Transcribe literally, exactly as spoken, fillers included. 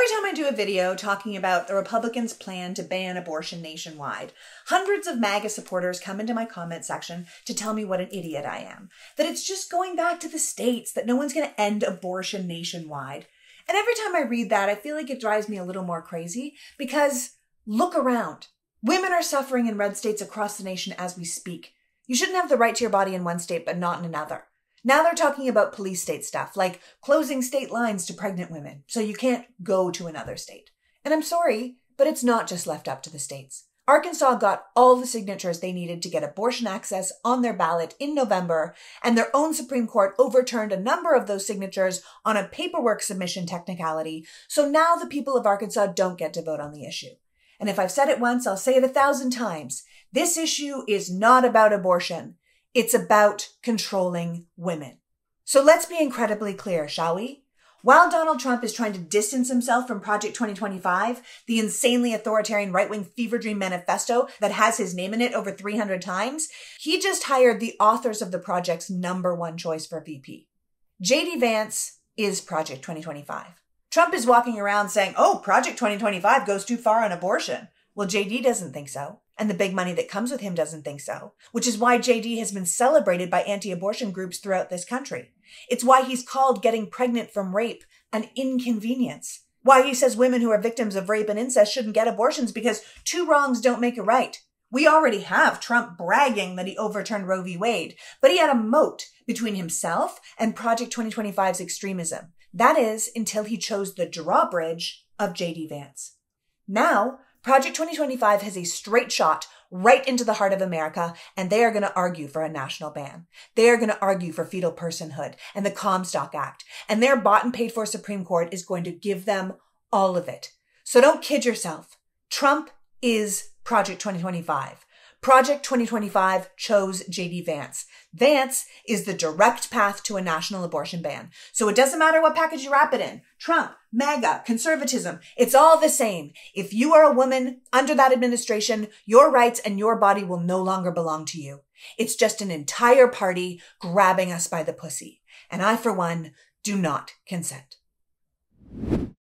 time I do a video talking about the Republicans' plan to ban abortion nationwide, hundreds of MAGA supporters come into my comment section to tell me what an idiot I am. That it's just going back to the states, that no one's going to end abortion nationwide. And every time I read that, I feel like it drives me a little more crazy because look around. Women are suffering in red states across the nation as we speak. You shouldn't have the right to your body in one state, but not in another. Now they're talking about police state stuff, like closing state lines to pregnant women, so you can't go to another state. And I'm sorry, but it's not just left up to the states. Arkansas got all the signatures they needed to get abortion access on their ballot in November, and their own Supreme Court overturned a number of those signatures on a paperwork submission technicality, so now the people of Arkansas don't get to vote on the issue. And if I've said it once, I'll say it a thousand times. This issue is not about abortion. It's about controlling women. So let's be incredibly clear, shall we? While Donald Trump is trying to distance himself from Project twenty twenty-five, the insanely authoritarian right-wing fever dream manifesto that has his name in it over three hundred times, he just hired the authors of the project's number one choice for V P. J D Vance is Project twenty twenty-five. Trump is walking around saying, oh, Project twenty twenty-five goes too far on abortion. Well, J D doesn't think so. And the big money that comes with him doesn't think so, which is why J D has been celebrated by anti-abortion groups throughout this country. It's why he's called getting pregnant from rape an inconvenience. Why he says women who are victims of rape and incest shouldn't get abortions because two wrongs don't make a right. We already have Trump bragging that he overturned Roe v. Wade, but he had a moat between himself and Project twenty twenty-five's extremism. That is, until he chose the drawbridge of J D Vance. Now, Project twenty twenty-five has a straight shot right into the heart of America, and they are going to argue for a national ban. They are going to argue for fetal personhood and the Comstock Act, and their bought and paid for Supreme Court is going to give them all of it. So don't kid yourself. Trump is Project twenty twenty-five. Project twenty twenty-five chose J D Vance. Vance is the direct path to a national abortion ban. So it doesn't matter what package you wrap it in. Trump, MAGA, conservatism, it's all the same. If you are a woman under that administration, your rights and your body will no longer belong to you. It's just an entire party grabbing us by the pussy. And I, for one, do not consent.